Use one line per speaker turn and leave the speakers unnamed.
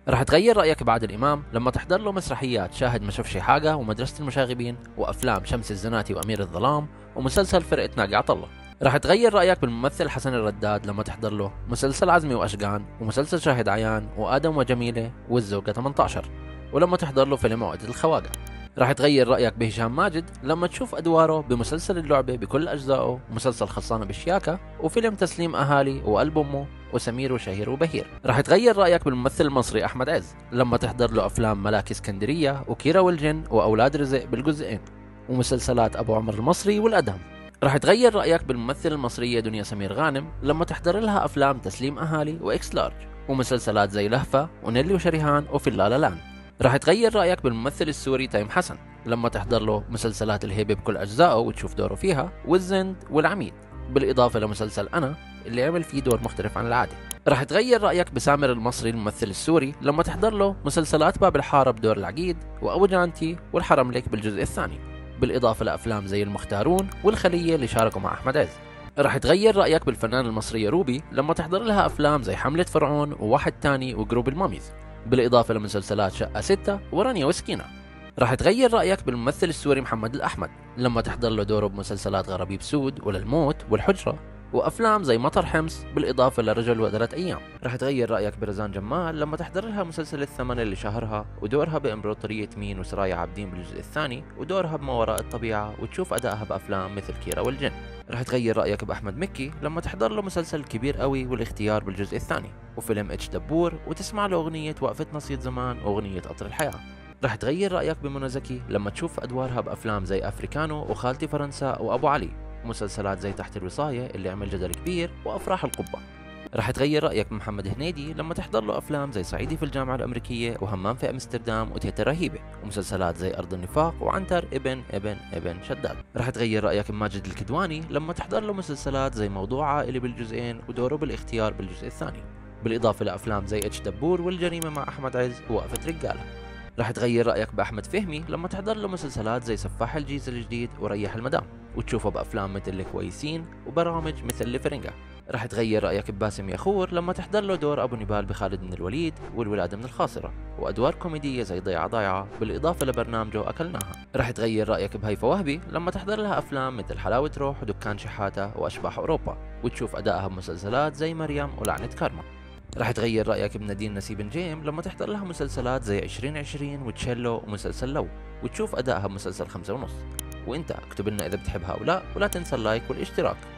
رح تغير رأيك بعادل إمام لما تحضر له مسرحيات شاهد ما شاف شي حاجة ومدرسة المشاغبين وأفلام شمس الزناتي وأمير الظلام ومسلسل فرقة ناقي عطلة. رح تغير رأيك بالممثل حسن الرداد لما تحضر له مسلسل عزمي وأشقان ومسلسل شاهد عيان وآدم وجميلة والزوجة 18، ولما تحضر له فيلم عقدة الخواجة. رح تغير رأيك بهشام ماجد لما تشوف أدواره بمسلسل اللعبة بكل أجزائه ومسلسل خلصانة بالشياكة وفيلم تسليم أهالي وقلب أمه وسمير وشهير وبهير. رح تغير رأيك بالممثل المصري أحمد عز لما تحضر له أفلام ملاك اسكندرية وكيرة والجن وأولاد رزق بالجزئين ومسلسلات أبو عمر المصري والأدهم. رح تغير رأيك بالممثل المصرية دنيا سمير غانم لما تحضر لها أفلام تسليم أهالي وإكس لارج ومسلسلات زي لهفة ونيلي وشريهان وفي اللالا لاند. رح تغير رأيك بالممثل السوري تيم حسن لما تحضر له مسلسلات الهيبة بكل أجزائه وتشوف دوره فيها والزند والعميد، بالإضافة لمسلسل أنا اللي عمل فيه دور مختلف عن العادة. رح تغير رأيك بسامر المصري الممثل السوري لما تحضر له مسلسلات باب الحارة بدور العقيد وأبو جانتي والحرملك بالجزء الثاني، بالإضافة لأفلام زي المختارون والخلية اللي شاركوا مع أحمد عز. رح تغير رأيك بالفنانة المصرية روبي لما تحضر لها أفلام زي حملة فرعون وواحد تاني وجروب الماميز، بالإضافة لمسلسلات شقة 6 ورانيا وسكينة. رح تغير رأيك بالممثل السوري محمد الأحمد لما تحضر له دوره بمسلسلات غرابيب سود وللموت والحجرة وأفلام زي مطر حمص، بالإضافة لرجل وثلاث أيام. رح تغير رأيك برزان جمال لما تحضر لها مسلسل الثمن اللي شهرها ودورها بإمبراطورية مين وسرايا عابدين بالجزء الثاني ودورها بما وراء الطبيعة وتشوف أدائها بأفلام مثل كيرة والجن. رح تغير رأيك بأحمد مكي لما تحضر له مسلسل كبير قوي والاختيار بالجزء الثاني وفيلم اتش دبور وتسمع له أغنية وقفة نصية زمان وأغنية قطر الحياة. رح تغير رأيك بمنى زكي لما تشوف أدوارها بأفلام زي أفريكانو وخالتي فرنسا وأبو علي ومسلسلات زي تحت الوصاية اللي عمل جدل كبير وأفراح القبة. رح تغير رأيك بمحمد هنيدي لما تحضر له أفلام زي صعيدي في الجامعة الأمريكية وهمام في أمستردام وتيتا رهيبة ومسلسلات زي أرض النفاق وعنتر ابن شداد. رح تغير رأيك بماجد الكدواني لما تحضر له مسلسلات زي موضوع عائلي بالجزئين ودوره بالاختيار بالجزء الثاني، بالإضافة لأفلام زي اتش دبور والجريمة مع أحمد عز ووقفة رجالة. رح تغير رأيك بأحمد فهمي لما تحضر له مسلسلات زي سفاح الجيزة الجديد وريح المدام وتشوفه بأفلام مثل الكويسين وبرامج مثل الفرنجة. رح تغير رأيك بباسم يخور لما تحضر له دور أبو نبال بخالد بن الوليد والولادة من الخاصرة وأدوار كوميدية زي ضيعة بالإضافة لبرنامجه أكلناها. رح تغير رأيك بهيفا وهبي لما تحضر لها أفلام مثل حلاوة روح ودكان شحاتة وأشباح أوروبا وتشوف أدائها بمسلسلات زي مريم ولعنة كارما. رح تغير رأيك بنادين نسيب نجيم لما تحضر لها مسلسلات زي 2020 وتشيلو ومسلسل لو وتشوف أدائها بمسلسل 5 ونص. وإنت اكتب لنا إذا بتحبها أو لا، ولا تنسى اللايك والاشتراك.